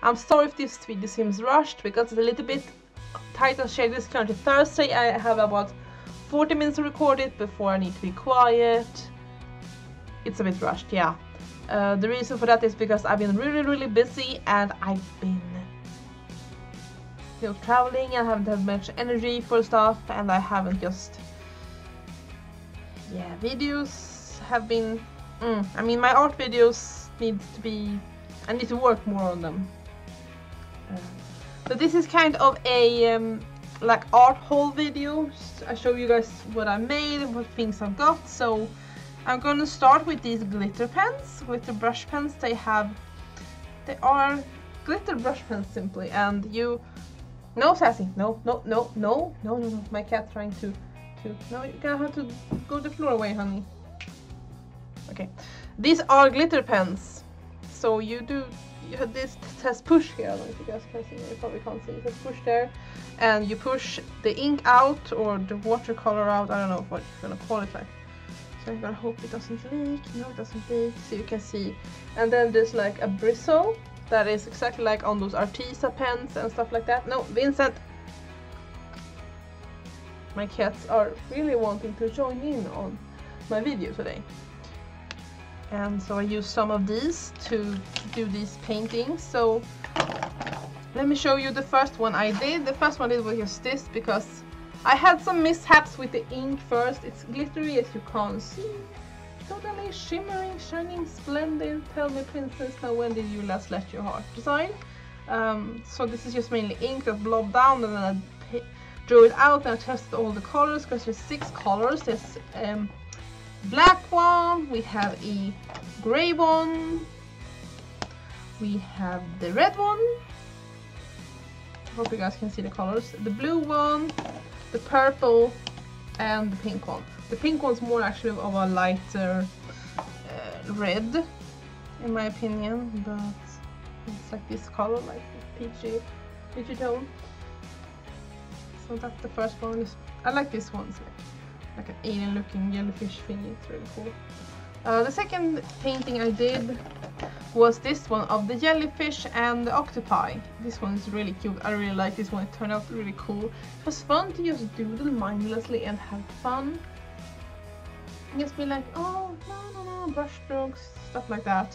I'm sorry if this video seems rushed because it's a little bit tight on schedule. It's currently Thursday. I have about 40 minutes to record it before I need to be quiet. It's a bit rushed, yeah. The reason for that is because I've been really busy, and I've been traveling. I haven't had much energy for stuff, and I haven't just, yeah, videos have been, I mean, my art videos needs to be, I need to work more on them. So this is kind of a like art haul video. I show you guys what I made and what things I've got. So I'm gonna start with these glitter pens, glitter brush pens. They are glitter brush pens simply, and no sassy, no, my cat's trying to, no, you're gonna have to go the floor away, honey. Okay, these are glitter pens. So this says push here. I don't know if you guys can see, you probably can't see, it says push there, and you push the ink out or the watercolor out. I don't know what you're gonna call it like. So I'm gonna hope it doesn't leak. No, it doesn't leak, so you can see. And then there's like a bristle that is exactly like on those Artisa pens and stuff like that. No, Vincent! My cats are really wanting to join in on my video today. And so I use some of these to do these paintings. So let me show you the first one I did. The first one I did was just this, because I had some mishaps with the ink first. It's glittery as you can't see. Totally shimmering, shining, splendid. Tell me, princess, now when did you last let your heart design? So this is just mainly ink that blobbed down, and then I drew it out and I tested all the colors, because there's 6 colors. There's black one, we have a gray one, we have the red one, I hope you guys can see the colors, the blue one, the purple, and the pink one. The pink one's more actually of a lighter red, in my opinion, but it's like this color, like this peachy tone. So that's the first one. I like this one. It's like an alien looking jellyfish thingy. It's really cool. The second painting I did was this one of the jellyfish and the octopi. This one is really cute. I really like this one. It turned out really cool. It was fun to just doodle mindlessly and have fun. And just be like, oh, no, brush strokes, stuff like that.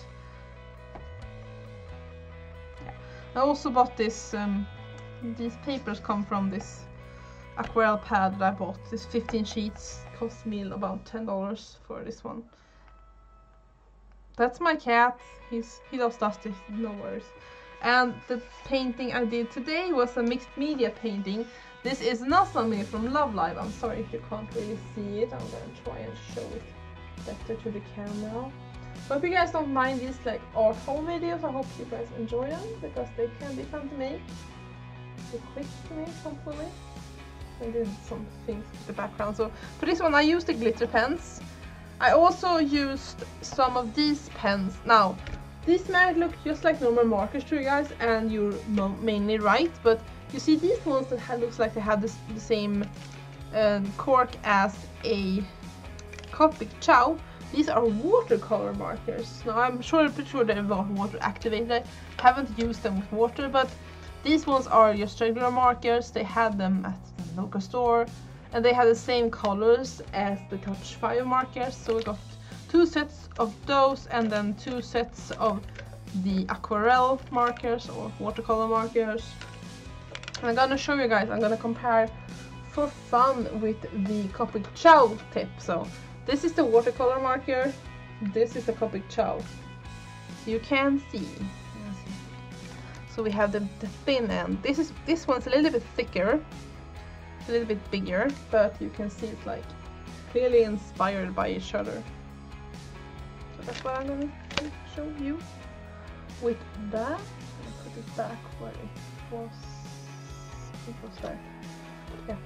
Yeah. I also bought this, these papers come from this aquarelle pad that I bought. This 15 sheets cost me about $10 for this one. That's my cat. He loves dusty, no worries. And the painting I did today was a mixed media painting. This is not something from Love Live. I'm sorry if you can't really see it. I'm gonna try and show it better to the camera. But if you guys don't mind these like art haul videos, I hope you guys enjoy them, because they can be fun to make. They're quick to make, hopefully. I did some things with the background. So for this one I used the glitter pens. I also used some of these pens. Now these might look just like normal markers to you guys, and you're mainly right, but you see these ones that looks like they have the same cork as a Copic Chow. These are watercolor markers. Now I'm pretty sure they're not water activated. I haven't used them with water, but these ones are just regular markers. They had them at the local store, and they had the same colors as the Touch Fire markers. So we got 2 sets of those, and then 2 sets of the aquarelle markers or watercolor markers. And I'm gonna show you guys, I'm gonna compare for fun with the Copic Chow tip. So this is the watercolor marker, this is the Copic Chow. So you can see. So we have the thin end. This one's a little bit thicker, a little bit bigger, but you can see it's like clearly inspired by each other. So that's what I'm going to show you with that. I'll put it back where it was. It was there. Yeah.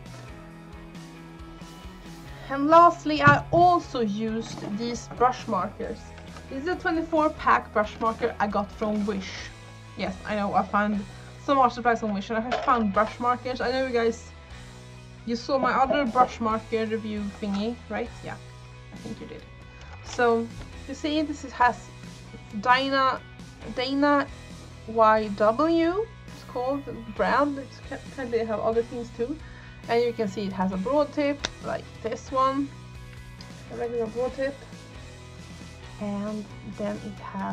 And lastly, I also used these brush markers. This is a 24-pack brush marker I got from Wish. Yes, I know, I found some art supplies on Wish, and I found brush markers. I know you saw my other brush marker review thingy, right? Yeah, I think you did. So you see, this has Dana YW, it's called the brand. It's can they have other things too. And you can see it has a broad tip like this one, a regular broad tip, and then it has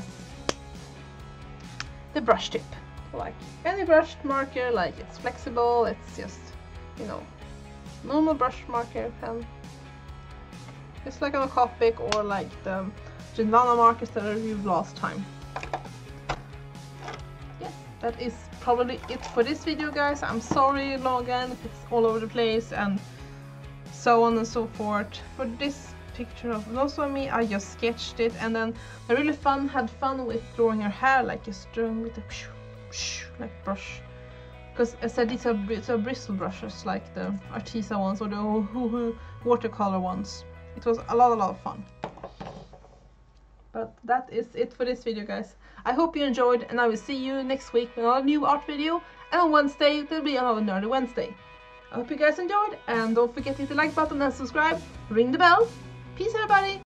the brush tip, like any brushed marker. Like it's flexible, it's just, you know, normal brush marker pen. It's like on a Copic or like the Genvana markers that I reviewed last time. Yes, that is probably it for this video, guys. I'm sorry, Logan, if it's all over the place and so on and so forth. For this picture of Noso and me, I just sketched it, and then I really had fun with drawing her hair, like just drawing with a like brush. Because I said these are bristle brushes, like the Artisa ones or the watercolor ones. It was a lot of fun. But that is it for this video, guys. I hope you enjoyed, and I will see you next week with another new art video. And on Wednesday, there'll be another Nerdy Wednesday. I hope you guys enjoyed, and don't forget to hit the like button and subscribe. Ring the bell. Peace, everybody!